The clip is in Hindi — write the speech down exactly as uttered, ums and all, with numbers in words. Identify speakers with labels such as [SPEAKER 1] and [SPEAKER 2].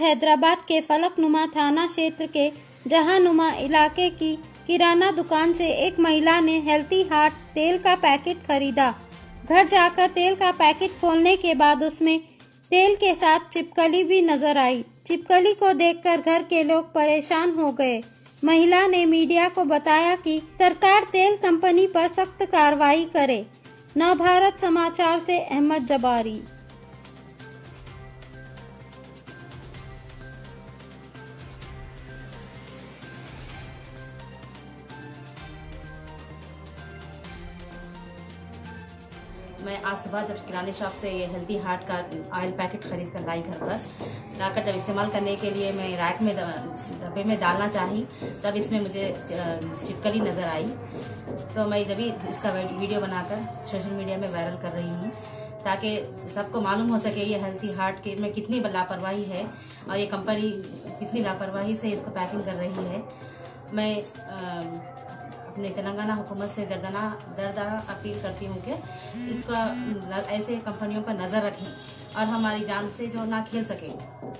[SPEAKER 1] हैदराबाद के फलकनुमा थाना क्षेत्र के जहानुमा इलाके की किराना दुकान से एक महिला ने हेल्थी हार्ट तेल का पैकेट खरीदा। घर जाकर तेल का पैकेट खोलने के बाद उसमें तेल के साथ छिपकली भी नजर आई। छिपकली को देखकर घर के लोग परेशान हो गए। महिला ने मीडिया को बताया कि सरकार तेल कंपनी पर सख्त कार्रवाई करे। नवभारत समाचार से अहमद जबारी।
[SPEAKER 2] मैं आज सुबह जब किराने शॉप से ये हेल्थी हार्ट का ऑयल पैकेट खरीद कर लाई घर पर, लाकर जब इस्तेमाल करने के लिए मैं रैक में डब्बे में डालना चाही, तब इसमें मुझे छिपकली नज़र आई। तो मैं जब भी इसका वीडियो बनाकर सोशल मीडिया में वायरल कर रही हूँ, ताकि सबको मालूम हो सके ये हेल्थी हार्ट के में कितनी लापरवाही है और ये कंपनी कितनी लापरवाही से इसको पैकिंग कर रही है। मैं आ, अपने तेलंगाना हुकूमत से दर्दना दर्दाना अपील करती हूँ कि इसका ऐसे कंपनियों पर नज़र रखें और हमारी जान से जो ना खेल सके।